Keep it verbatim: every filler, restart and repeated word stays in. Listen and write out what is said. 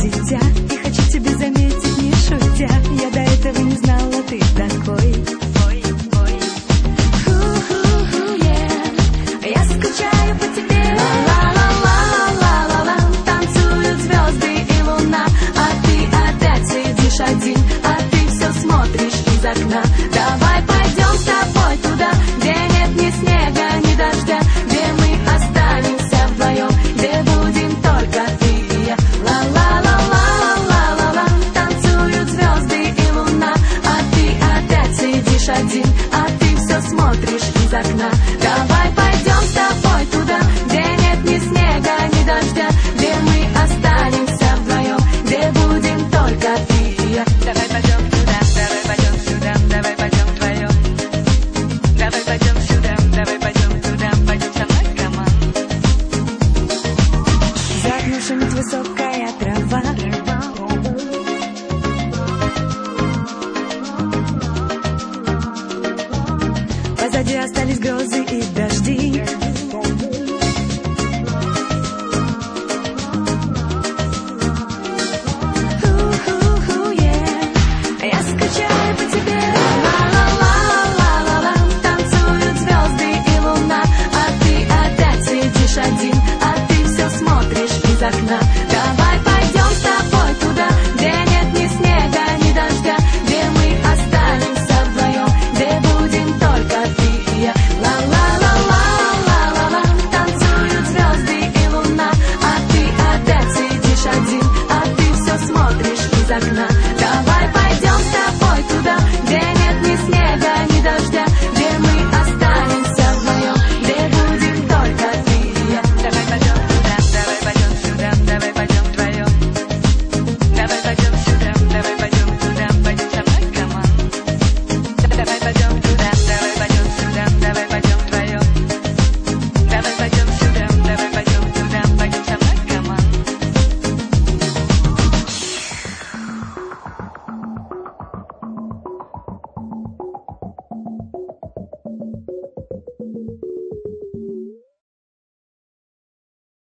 дитя, и хочу тебя заметить, не шутя. Я до этого не знала, ты такой. Ой, ой. Ху-ху-ху, yeah. Я скучаю по тебе. Ла-ла-ла-ла-ла-ла-ла. Танцуют звезды и луна, а ты опять сидишь один, а ты все смотришь из окна. Давай пойдем с тобой туда, где нет ни снега, ни дождя, где мы останемся вдвоем, где будем только ты и я. Ла-ла-ла-ла-ла-ла-ла. Танцуют звезды и луна, а ты опять сидишь один, а ты все смотришь из окна. Давай пойдем с тобой туда, где нет ни снега, ни дождя, где мы останемся вдвоем, где будем только ты и я. Давай пойдем туда, давай пойдем сюда, давай пойдем вдвоем. Давай пойдем сюда, давай пойдем туда, пойдем со мной, команд. За окном шумит высокая трава. Позади остались грозы и дожди. Ху-ху-ху, yeah. Я скучаю по тебе. Ла-ла-ла-ла-ла-ла. Танцуют звезды и луна, а ты опять сидишь один, а ты все смотришь из окна. Давай пойдем с тобой туда, где нет ни снега, ни дождя, где мы останемся вдвоем, где будем только ты и я. Ла-ла-ла-ла-ла-ла-ла. Танцуют звезды и луна, а ты опять сидишь один, а ты все смотришь из окна.